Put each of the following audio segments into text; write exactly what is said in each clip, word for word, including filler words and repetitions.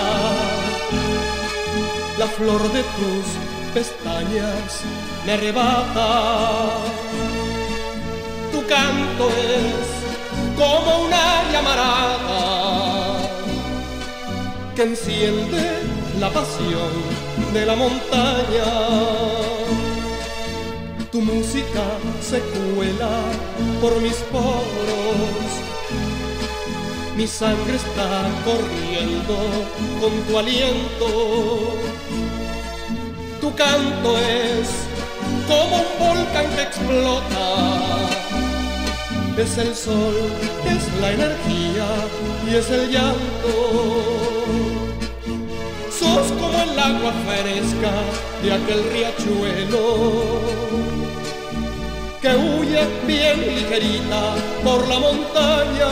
La flor de tus pestañas me arrebata. Tu canto es como una llamarada que enciende la pasión de la montaña. Tu música se cuela por mis poros, mi sangre está corriendo con tu aliento. Tu canto es como un volcán que explota. Es el sol, es la energía y es el llanto. Sos como el agua fresca de aquel riachuelo que huye bien ligerita por la montaña.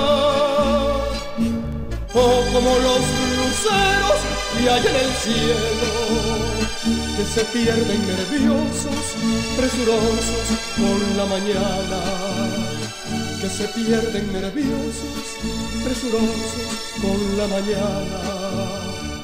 O como los luceros que hay en el cielo, que se pierden nerviosos, presurosos por la mañana. Que se pierden nerviosos, presurosos por la mañana.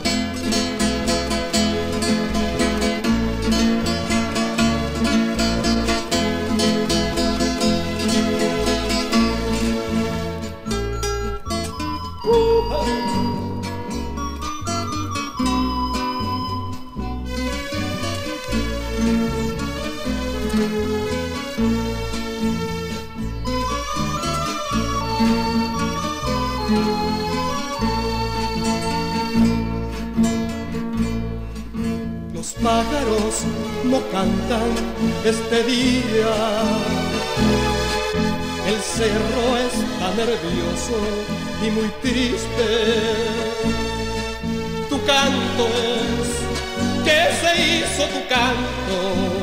Los pájaros no cantan este día, el cerro está nervioso y muy triste. Tu canto es que se hizo tu canto,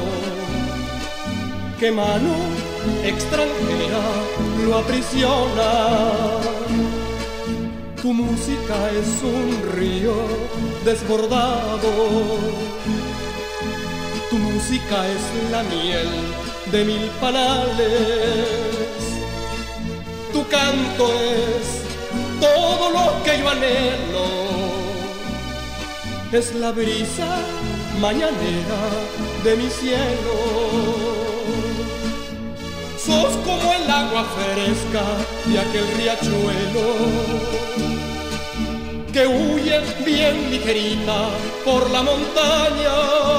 que mano extranjera lo aprisiona. Tu música es un río desbordado, tu música es la miel de mil panales. Tu canto es todo lo que yo anhelo, es la brisa mañanera de mi cielo. Sos como el agua fresca de aquel riachuelo que huye bien ligerita por la montaña.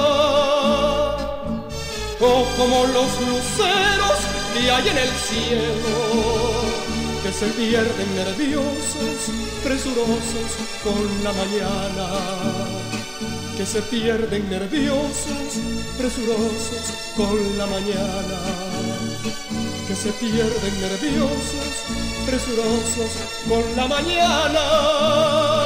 O como los luceros que hay en el cielo, que se pierden nerviosos, presurosos con la mañana. Que se pierden nerviosos, presurosos con la mañana. Que se pierden nerviosos, presurosos con la mañana.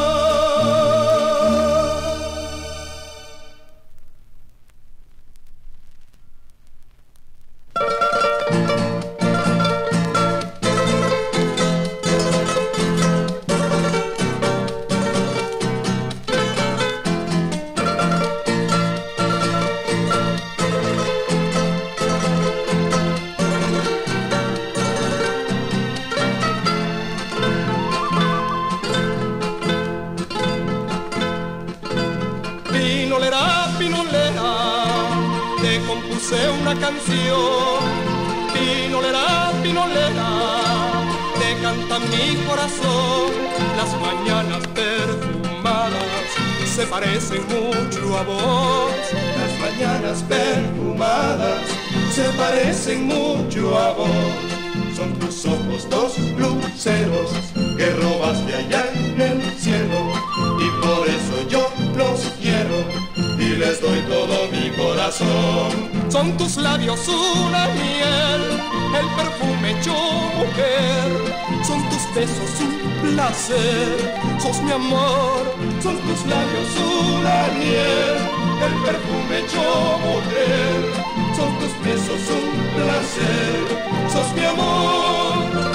Pinolera, pinolera, te compuse una canción. Pinolera, pinolera, te canta mi corazón. Las mañanas perfumadas se parecen mucho a vos. Las mañanas perfumadas se parecen mucho a vos. Son tus ojos dos luceros que robaste allá en el cielo, y por eso yo los quiero y les doy todo mi corazón. Son tus labios una miel, el perfume hecho mujer. Son tus besos un placer, sos mi amor. Son tus labios una miel, el perfume hecho mujer. Son tus besos un placer, sos mi amor.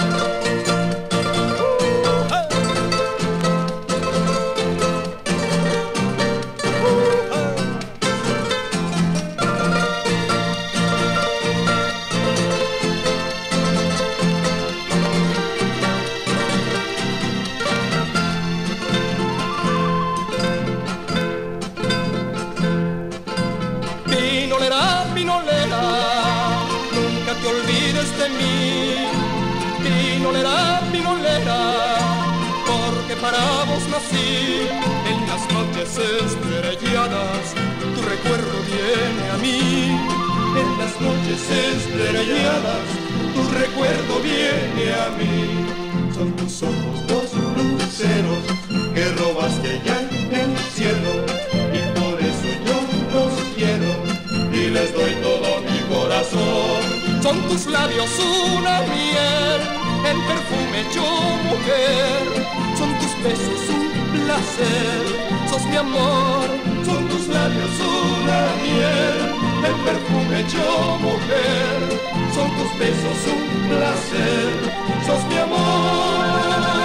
para vos nací. En las noches estrelladas tu recuerdo viene a mí. En las noches estrelladas tu recuerdo viene a mí. Son tus ojos dos luceros que robaste ya en el cielo, y por eso yo los quiero y les doy todo mi corazón. Son tus labios una miel, el perfume hecho mujer. Son tus besos un placer, sos mi amor. Son tus labios una miel, el perfume hecho mujer. Son tus besos un placer, sos mi amor.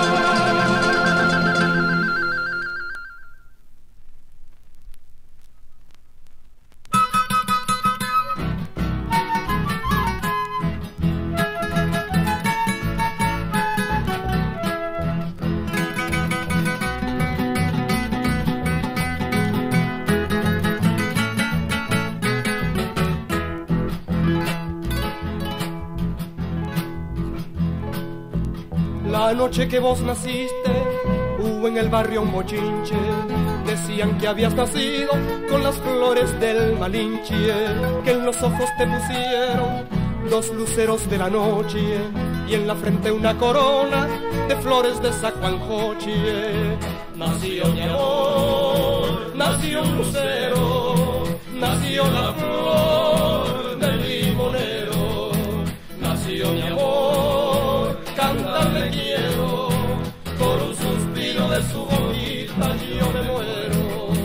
La noche que vos naciste, hubo en el barrio un mochinche. Decían que habías nacido con las flores del Malinche, que en los ojos te pusieron dos luceros de la noche y en la frente una corona de flores de Zacuanjoche. Nació mi amor, nació un lucero, nació la flor del limonero. Nació mi amor, cantarle quiero, por un suspiro de su boquita yo me muero.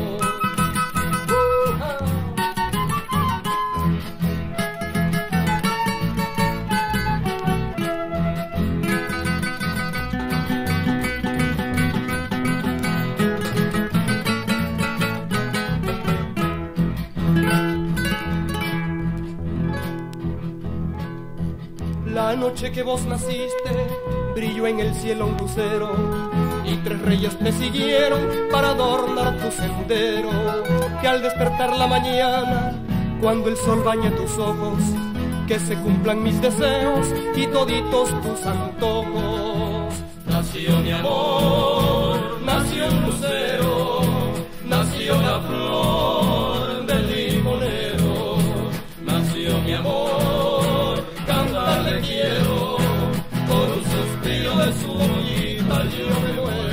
La noche que vos naciste, brilló en el cielo un lucero, y tres reyes te siguieron para adornar tu sendero. Que al despertar la mañana, cuando el sol bañe tus ojos, que se cumplan mis deseos y toditos tus antojos. Nació mi amor, nació un lucero, nació la flor del limonero. Nació mi amor, cantarle quiero, por un suspiro de su boquita yo me muero.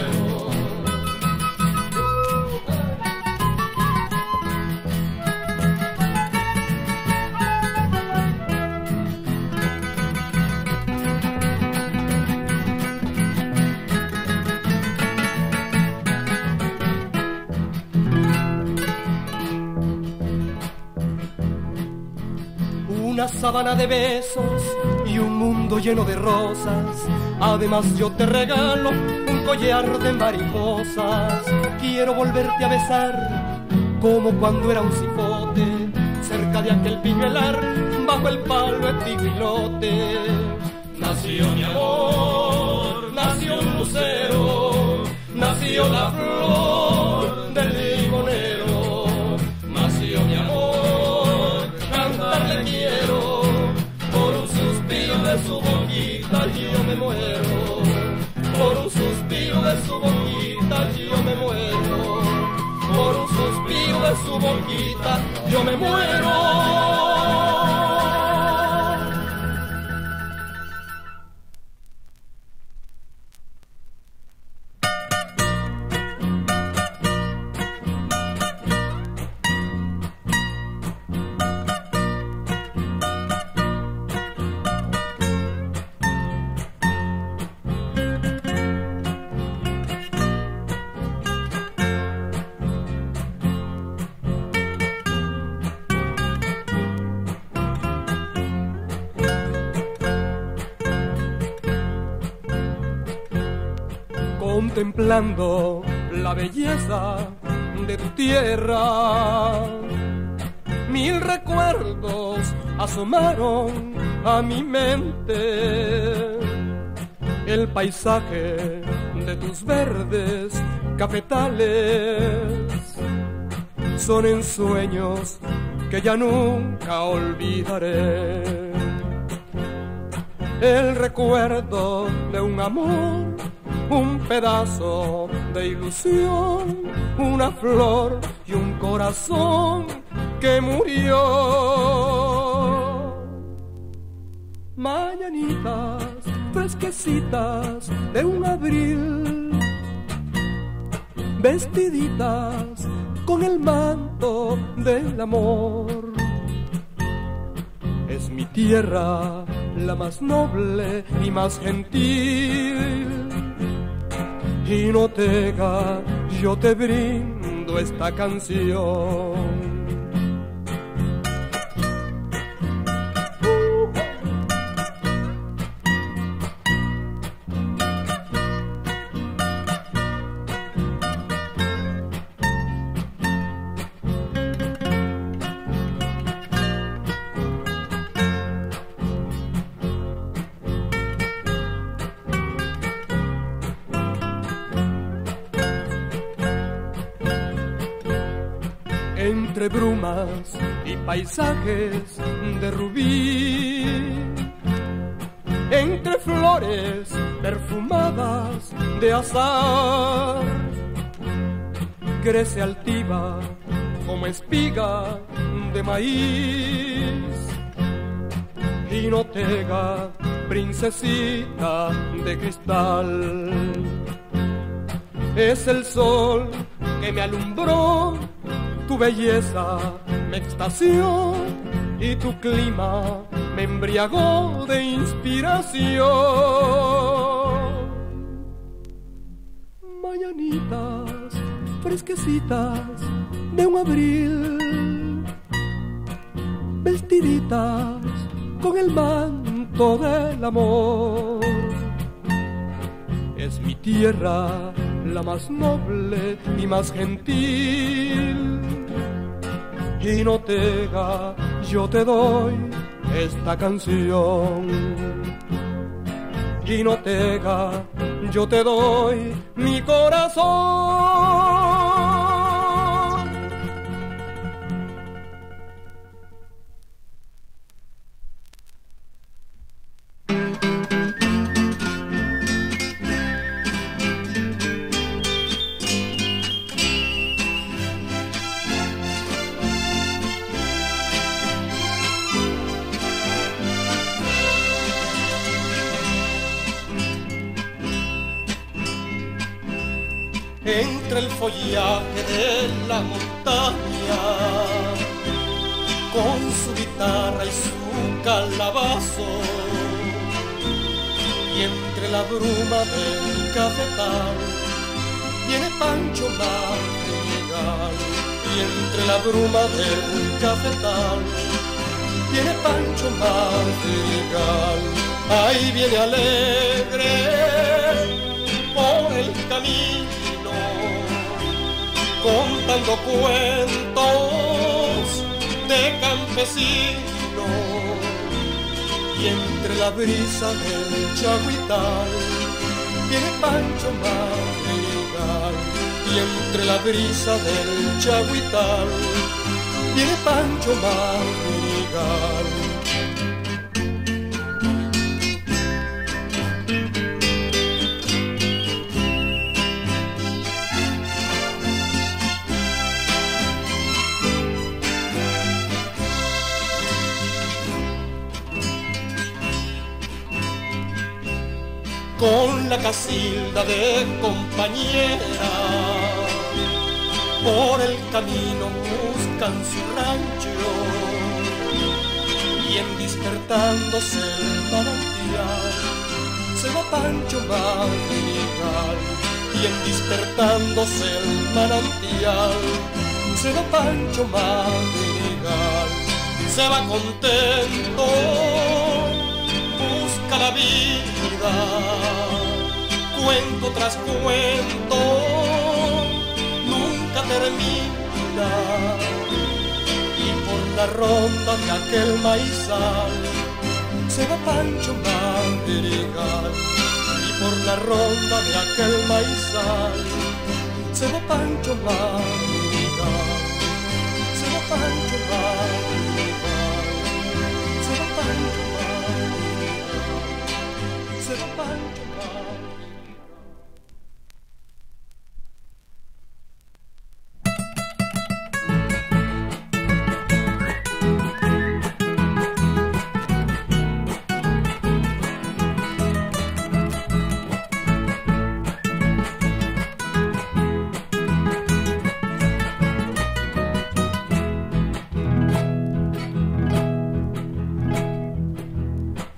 Una sábana de besos y un mundo lleno de rosas. Además yo te regalo un collar de mariposas. Quiero volverte a besar como cuando era un cipote, cerca de aquel piñuelar, bajo el palo epigüilote. Nació mi amor, nació un lucero, nació la flor del limonero. Nació mi amor, cantarle quiero, por un suspiro de su boquita yo me muero. Por un suspiro de su boquita yo me muero. Por un suspiro de su boquita yo me muero. Contemplando la belleza de tu tierra, mil recuerdos asomaron a mi mente. El paisaje de tus verdes cafetales son ensueños que ya nunca olvidaré. El recuerdo de un amor un pedazo de ilusión, una flor y un corazón que murió. Mañanitas fresquecitas de un abril, vestiditas con el manto del amor. Es mi tierra la más noble y más gentil, y no tega, yo te brindo esta canción. Entre brumas y paisajes de rubí, entre flores perfumadas de azahar, crece altiva como espiga de maíz, y no tega, princesita de cristal. Es el sol que me alumbró, tu belleza me extasió y tu clima me embriagó de inspiración. Mañanitas fresquecitas de un abril, vestiditas con el manto del amor. Es mi tierra la más noble y más gentil, y no tega, yo te doy esta canción. Y no tega, yo te doy mi corazón. Entre el follaje de la montaña, con su guitarra y su calabazo, y entre la bruma del cafetal, viene Pancho Madrigal. Y entre la bruma del cafetal, viene Pancho Madrigal. Ahí viene alegre por el camino, contando cuentos de campesino, y entre la brisa del chaguital viene Pancho Madrigal. Y entre la brisa del chaguital viene Pancho Madrigal. Con la casilda de compañera, por el camino buscan su rancho, y en despertándose el manantial se va Pancho Madrigal. Y en despertándose el manantial se va Pancho Madrigal. Se va contento, busca la vida, cuento tras cuento, nunca termina. Y por la ronda de aquel maizal se va Pancho Madrigal. Y por la ronda de aquel maizal se va Pancho Madrigal. Se va Pancho Madrigal. Se va Pancho Madrigal. Se va Pancho Madrigal.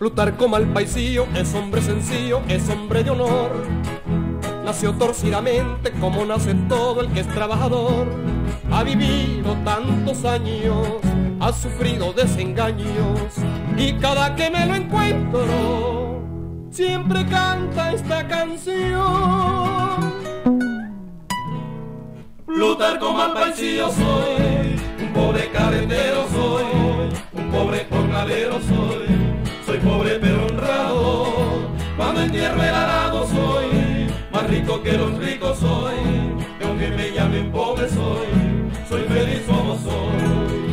Plutarco Malpaisío es hombre sencillo, es hombre de honor. Nació torcidamente como nace todo el que es trabajador. Ha vivido tantos años, ha sufrido desengaños, y cada que me lo encuentro siempre canta esta canción. Plutarco Malpaisío soy, un pobre carretero soy, un pobre jornalero soy, soy pobre pero honrado. Cuando entierro el arado soy más rico que los ricos soy, y aunque me llamen pobre soy, soy feliz como soy.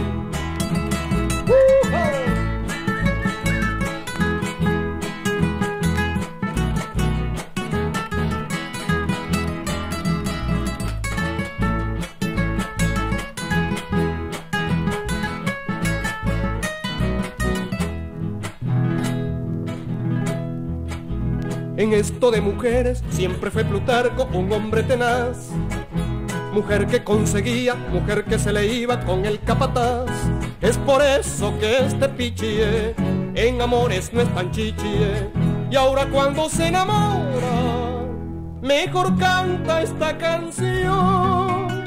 En esto de mujeres siempre fue Plutarco un hombre tenaz. Mujer que conseguía, mujer que se le iba con el capataz. Es por eso que este pichie en amores no es tan chichie. Y ahora cuando se enamora, mejor canta esta canción.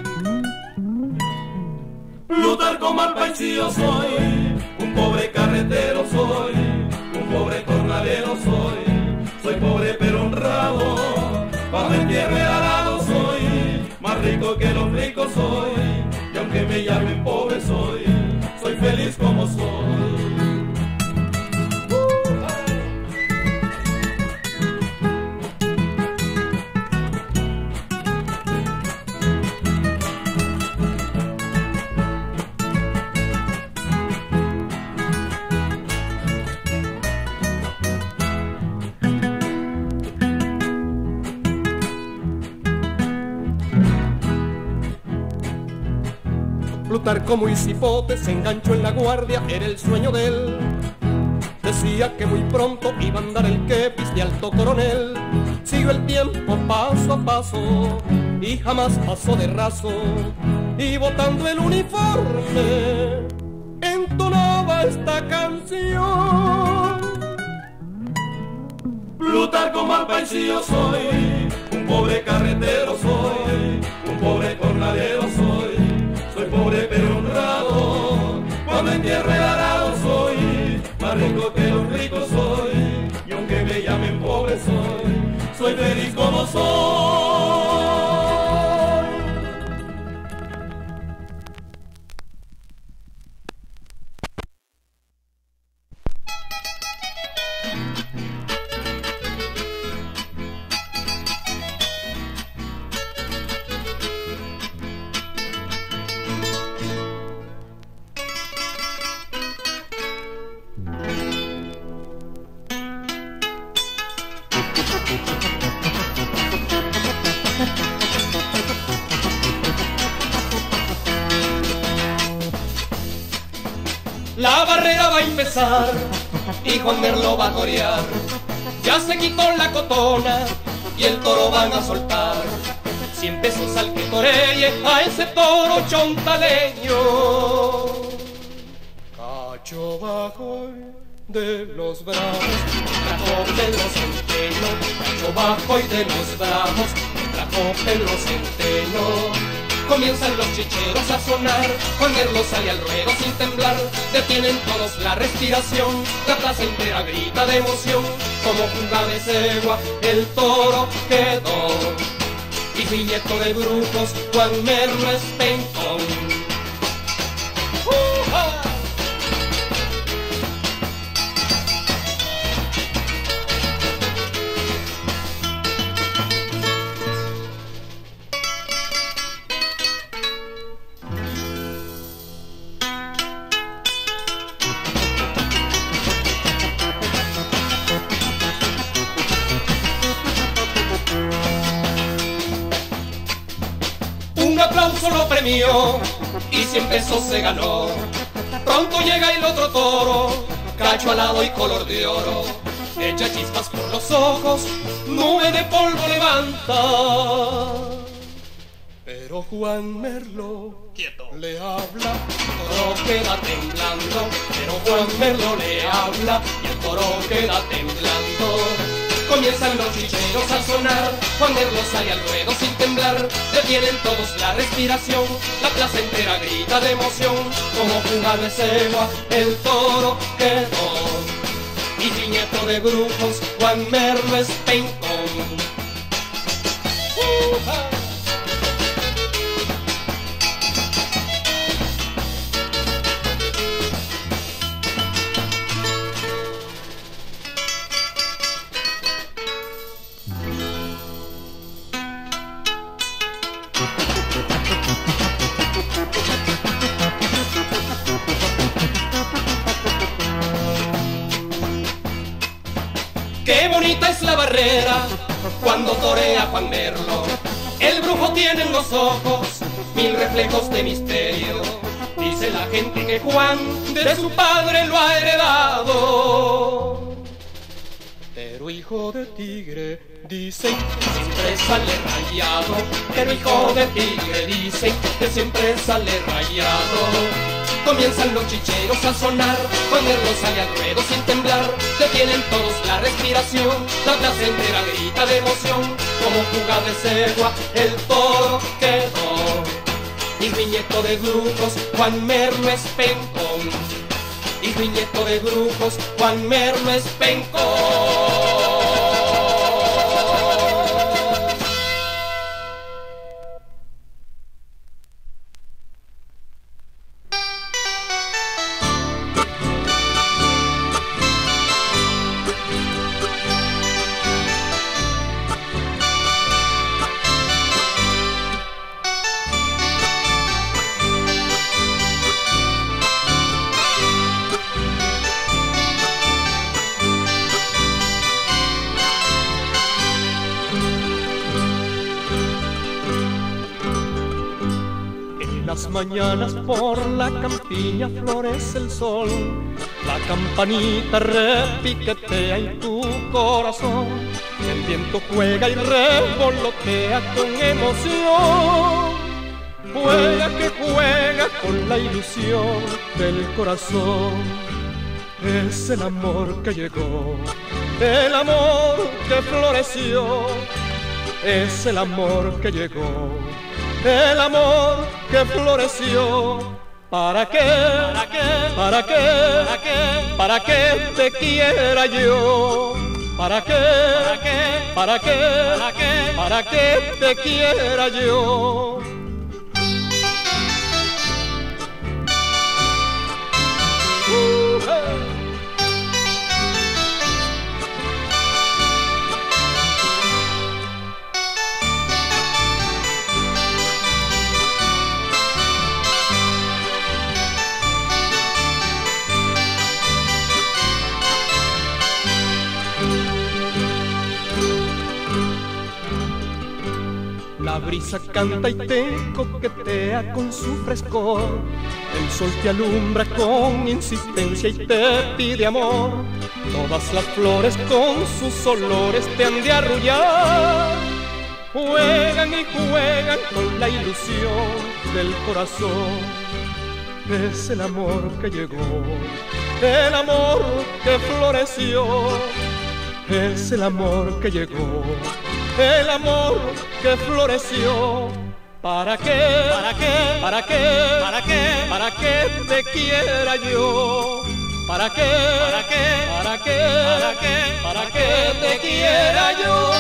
Plutarco Malpaisío soy, un pobre carretero soy, un pobre jornalero soy, soy pobre pero honrado. Cuando entierro el arado soy más rico que los ricos soy, y aunque me llamen pobre soy, soy feliz como soy. Plutarco muy cipote se enganchó en la guardia, era el sueño de él. Decía que muy pronto iba a andar el kepis de alto coronel. Siguió el tiempo paso a paso y jamás pasó de raso, y botando el uniforme entonaba esta canción. Plutarco Malpaisío soy, un pobre carretero soy, un pobre jornalero soy, soy pobre pero honrado. Cuando entierro el arado soy más rico que los ricos soy, y aunque me llamen pobre soy, soy feliz como soy. La barrera va a empezar y Juan Merlo va a torear. Ya se quitó la cotona y el toro van a soltar. Cien pesos al que toree a ese toro chontaleño. Cacho bajo de los bravos, trajo de los centenos. Cacho bajo y de los bravos, trajo de los centenos. Comienzan los chicheros a sonar, Juan Merlo sale al ruedo sin temblar. Detienen todos la respiración, la plaza entera grita de emoción. Como punta de cegua el toro quedó, y billeto de brujos Juan Merlo es pencón. Lo premió y cien pesos se ganó. Pronto llega el otro toro, cacho alado y color de oro. Echa chispas por los ojos, nube de polvo levanta. Pero Juan Merlo quieto le habla, el toro queda temblando. Pero Juan Merlo le habla y el toro queda temblando. Comienzan los chicheros a sonar, Juan Merlo sale al ruedo sin temblar. Detienen todos la respiración, la plaza entera grita de emoción. Como jugado ese gua, el toro quedó. Y viñeto de brujos, Juan Merlo es pencón. Uh-huh. Qué bonita es la barrera cuando torea Juan Merlo. El brujo tiene en los ojos mil reflejos de misterio. Dice la gente que Juan de su padre lo ha heredado. Pero hijo de tigre, dicen que siempre sale rayado. Pero hijo de tigre, dicen que siempre sale rayado. Comienzan los chicheros a sonar, Juan Merlo sale al ruedo sin temblar. Detienen todos la respiración, la plaza entera grita de emoción. Como jugada de cegua, el toro quedó. Y viñeto de brujos, Juan Merlo es pencón. Y viñeto de brujos, Juan Merlo es pencón. Las mañanas por la campiña florece el sol, la campanita repiquetea en tu corazón, el viento juega y revolotea con emoción, juega que juega con la ilusión del corazón. Es el amor que llegó, el amor que floreció, es el amor que llegó, el amor que floreció. ¿Para qué? ¿Para qué? ¿Para qué? ¿Para qué? ¿Para qué te quiera yo? ¿Para qué? ¿Para qué? ¿Para qué? ¿Para qué? ¿Para qué te quiera yo? Uh, hey. La brisa canta y te coquetea con su frescor, el sol te alumbra con insistencia y te pide amor. Todas las flores con sus olores te han de arrullar, juegan y juegan con la ilusión del corazón. Es el amor que llegó, el amor que floreció, es el amor que llegó, el amor que floreció. ¿Para qué? ¿Para qué? ¿Para qué? ¿Para qué? ¿Para qué te quiera yo? ¿Para qué? ¿Para qué? ¿Para qué? ¿Para qué? ¿Para qué te quiera yo?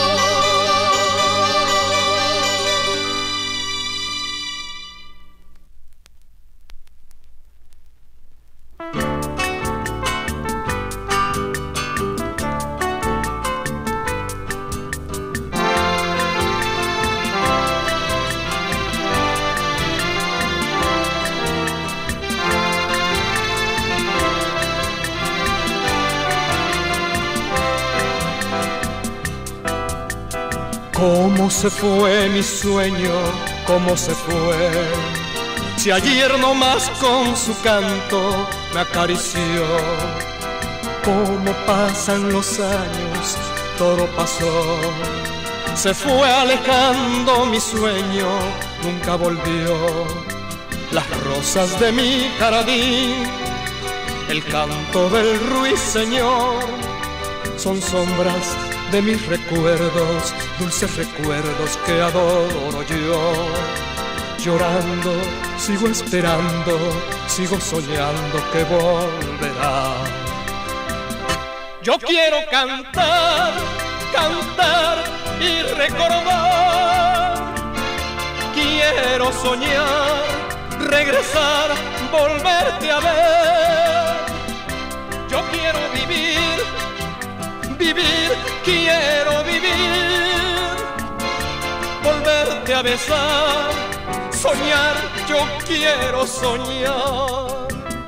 ¿Cómo se fue mi sueño? ¿Cómo se fue? Si ayer nomás con su canto me acarició. ¿Cómo pasan los años? Todo pasó se fue alejando mi sueño, nunca volvió. Las rosas de mi jardín, el canto del ruiseñor, son sombras de mis recuerdos, dulces recuerdos que adoro yo. Llorando, sigo esperando, sigo soñando que volverá. Yo quiero cantar, cantar y recordar. Quiero soñar, regresar, volverte a ver. Yo quiero vivir, vivir, quiero vivir. Volverte a besar, soñar, yo quiero soñar.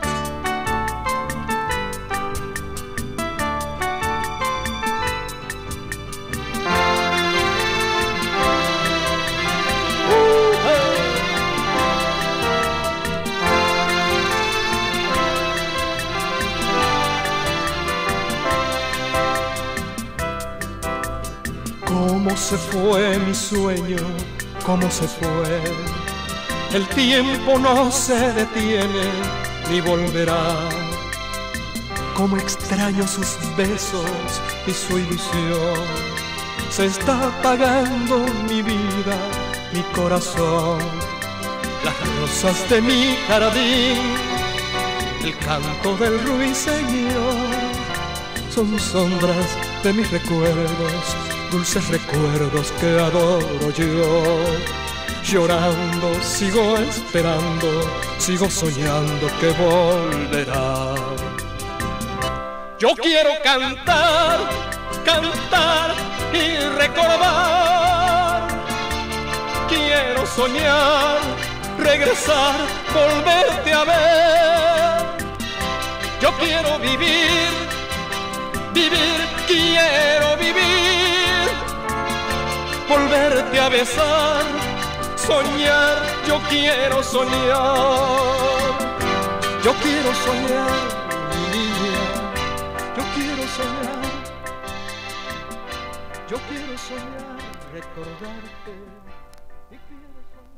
Cómo se fue mi sueño, cómo se fue. El tiempo no se detiene ni volverá. Cómo extraño sus besos y su ilusión. Se está apagando mi vida, mi corazón. Las rosas de mi jardín, el canto del ruiseñor, son sombras de mis recuerdos, dulces recuerdos que adoro yo. Llorando, sigo esperando, sigo soñando que volverá. Yo quiero cantar, cantar y recordar. Quiero soñar, regresar, volverte a ver. Yo quiero vivir, vivir, quiero vivir. Volverte a besar, soñar, yo quiero soñar. Yo quiero soñar, mi niña, yo quiero soñar. Yo quiero soñar, recordarte. Y quiero soñar.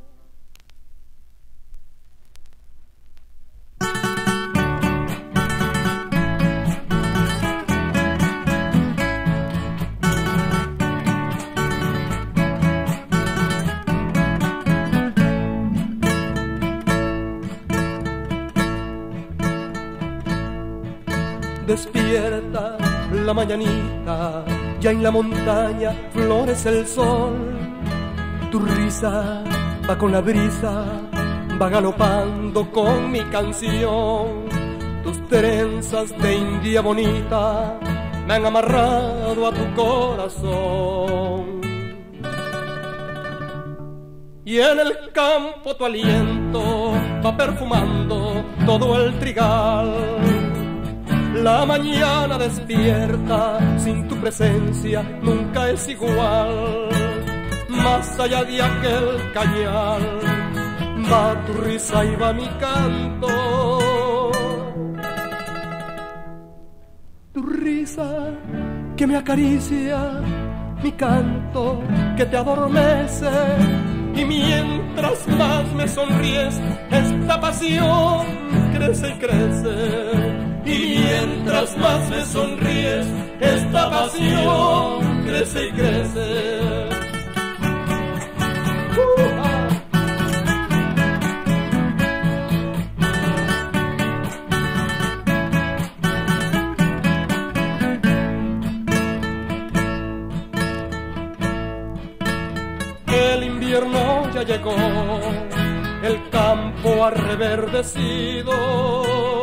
Despierta la mañanita, ya en la montaña florece el sol. Tu risa va con la brisa, va galopando con mi canción. Tus trenzas de india bonita me han amarrado a tu corazón. Y en el campo tu aliento va perfumando todo el trigal. La mañana despierta, sin tu presencia nunca es igual. Más allá de aquel cañal, va tu risa y va mi canto. Tu risa que me acaricia, mi canto que te adormece. Y mientras más me sonríes, esta pasión crece y crece. Y mientras más me sonríes, esta pasión crece y crece. Uh-huh. El invierno ya llegó, el campo ha reverdecido.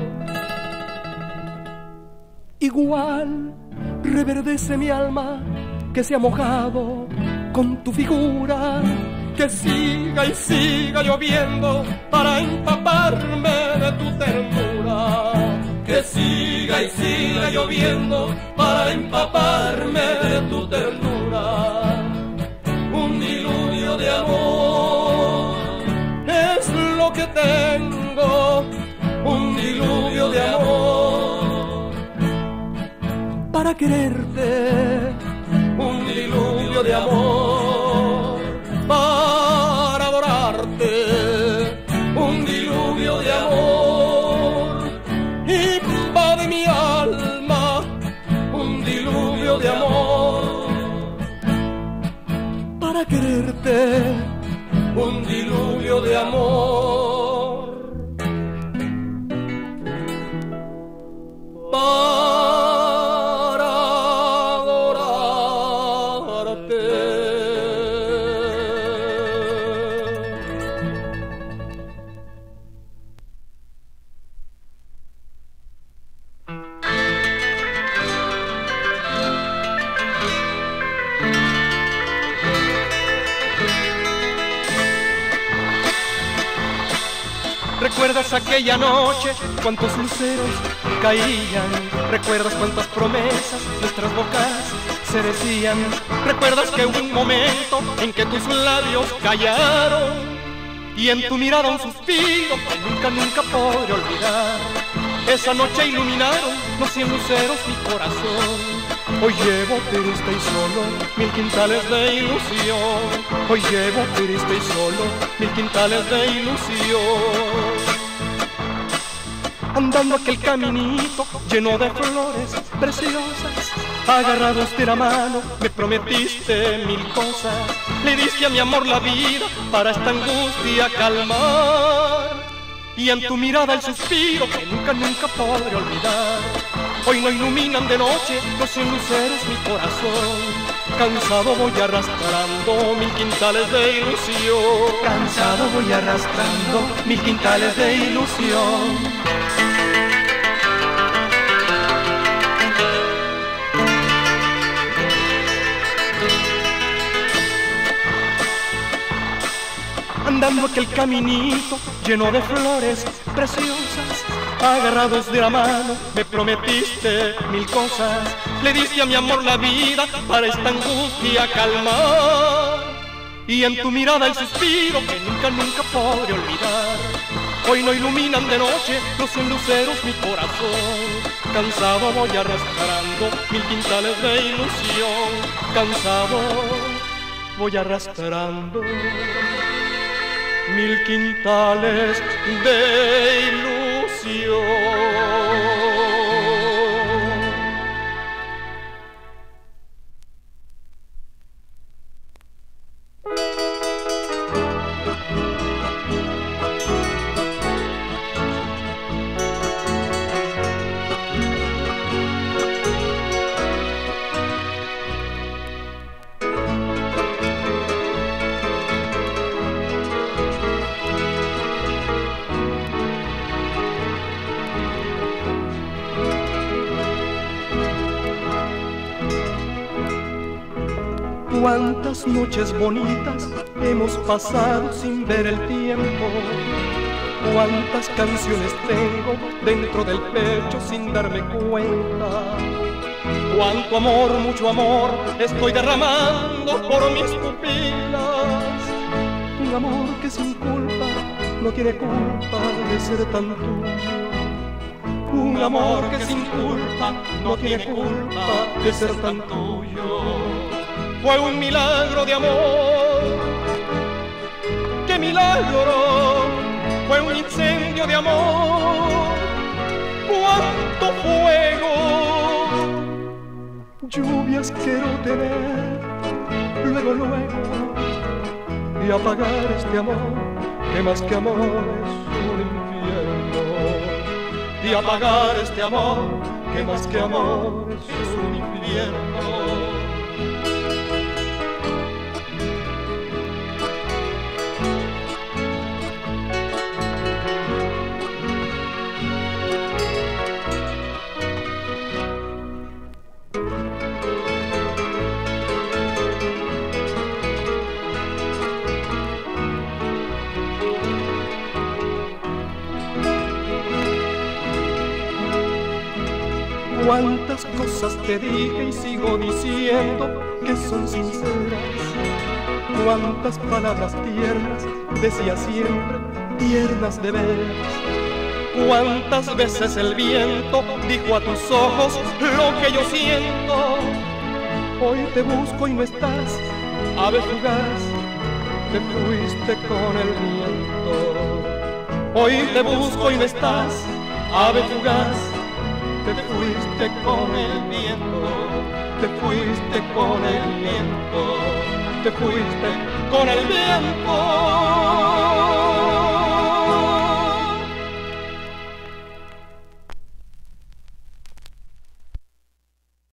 Igual reverdece mi alma que se ha mojado con tu figura. Que siga y siga lloviendo para empaparme de tu ternura. Que siga y siga lloviendo para empaparme de tu ternura. Un diluvio de amor es lo que tengo, un diluvio de amor para quererte, un diluvio diluvio de amor para adorarte, un diluvio de amor invade mi alma, un diluvio de amor para quererte, un diluvio de amor para adorarte. ¿Recuerdas aquella noche? Cuántos luceros caían. ¿Recuerdas cuántas promesas nuestras bocas se decían? ¿Recuerdas que hubo un momento en que tus labios callaron y en tu mirada un suspiro que nunca, nunca podré olvidar? Esa noche iluminaron los cien luceros mi corazón. Hoy llevo triste y solo mil quintales de ilusión. Hoy llevo triste y solo mil quintales de ilusión. Andando aquel caminito lleno de flores preciosas, agarrados de la mano me prometiste mil cosas. Le diste a mi amor la vida para esta angustia calmar, y en tu mirada el suspiro que nunca, nunca podré olvidar. Hoy no iluminan de noche los cien luceros mi corazón. Cansado voy arrastrando mil quintales de ilusión. Cansado voy arrastrando mil quintales de ilusión. Andando aquel caminito lleno de flores preciosas, agarrados de la mano me prometiste mil cosas. Le diste a mi amor la vida para esta angustia calmar, y en tu mirada el suspiro que nunca, nunca podré olvidar. Hoy no iluminan de noche los cien luceros mi corazón. Cansado voy arrastrando mil quintales de ilusión. Cansado voy arrastrando mil quintales de ilusión. Cuántas noches bonitas hemos pasado sin ver el tiempo. Cuántas canciones tengo dentro del pecho sin darme cuenta. Cuánto amor, mucho amor estoy derramando por mis pupilas. Un amor que sin culpa no tiene culpa de ser tan tuyo. Un amor que sin culpa no tiene culpa de ser tan tuyo. Fue un milagro de amor, qué milagro, fue un incendio de amor, cuánto fuego. Lluvias quiero tener, luego, luego, y apagar este amor, que más que amor es un infierno. Y apagar este amor, que más que amor es un infierno. Cuántas cosas te dije y sigo diciendo que son sinceras. Cuántas palabras tiernas decía siempre, tiernas de veras. Cuántas veces el viento dijo a tus ojos lo que yo siento. Hoy te busco y no estás, ave fugaz, te fuiste con el viento. Hoy te busco y no estás, ave fugaz, te fuiste con el viento, te fuiste con el viento, te fuiste con el viento.